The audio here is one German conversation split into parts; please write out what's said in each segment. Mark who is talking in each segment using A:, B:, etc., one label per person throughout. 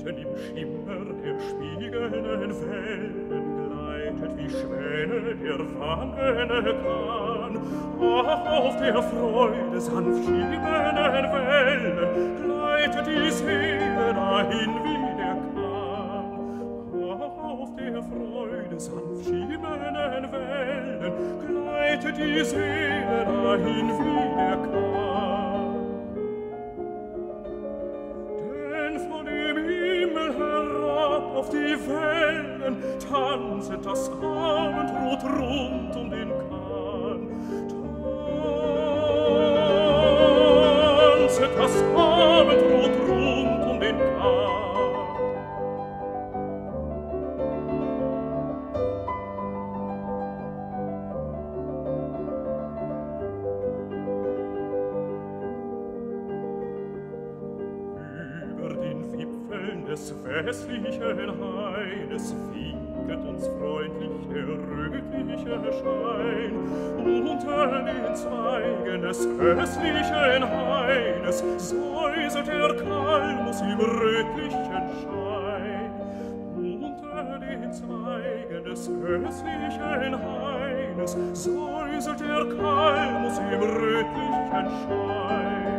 A: mitten im Schimmer der spiegelnden Wellen gleitet wie Schwäne der wandernde Kahn. Ach, auf der Freude sanft schiebenden Wellen gleitet die Seele dahin wie der Kahn. Ach, auf der Freude sanft schiebenden Wellen gleitet die Seele dahin wie der Kahn. Denn von dem Himmel herab auf die Wellen tanzet das Abendrot rund um den Kahn. Tanzet das Abendrot rund um den Kahn. Des westlichen Haines winket uns freundlich der rötliche Schein. Unter den Zweigen des östlichen Haines säuselt der Kalmus im rötlichen Schein. Unter den Zweigen des östlichen Haines säuselt der Kalmus im rötlichen Schein.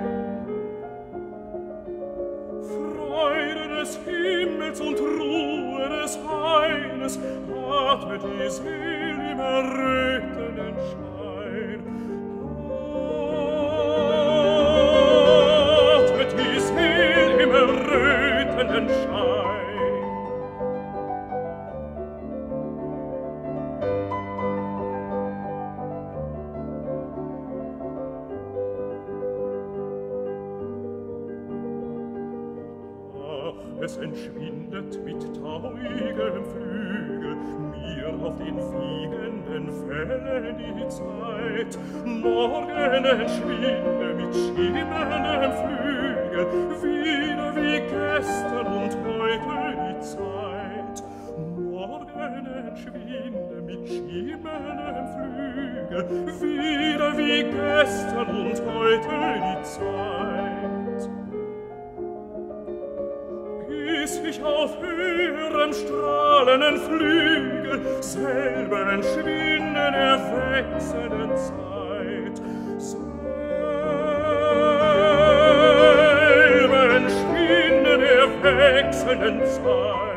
A: Freude des Himmels und Ruhe des Haines atmet die Seele im errötenden Schein. Atmet die Seele im errötenden Schein. Es entschwindet mit tauigem Flügel mir auf den fliegenden Fällen die Zeit. Morgen entschwinde mit schimmerndem Flügel wieder wie gestern und heute die Zeit. Morgen entschwinde mit schimmerndem Flügel wieder wie gestern und heute die Zeit. Bis ich auf höherem strahlenden Flügel selber entschwinde der wechselnden Zeit. Selber entschwinde der wechselnden Zeit.